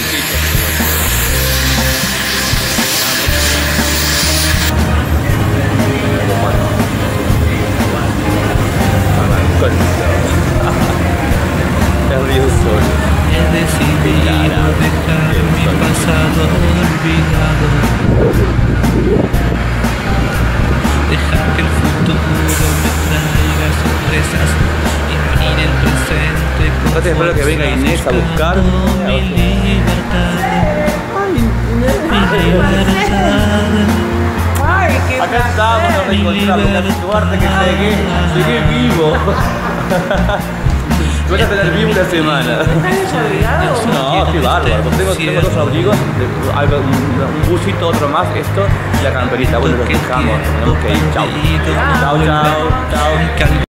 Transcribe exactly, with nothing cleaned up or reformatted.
piso. El río Sol. He decidido dejar mi pasado olvidado, dejar que el futuro me traiga sorpresas y vivir el presente con Ahora espero que venga Inés a buscar mi libertad, mi libertad. Ay, qué Acá estamos, nos reencontramos, la suerte que llegué, llegué vivo. Voy a tener vivo una semana. ¿Estás desabrigado? No, qué bárbaro. Tengo, tengo dos abrigos, algo, un, un busito, otro más, esto y la camperita. Bueno, los dejamos, tenemos que ir. Chao. Chao, chao, chao.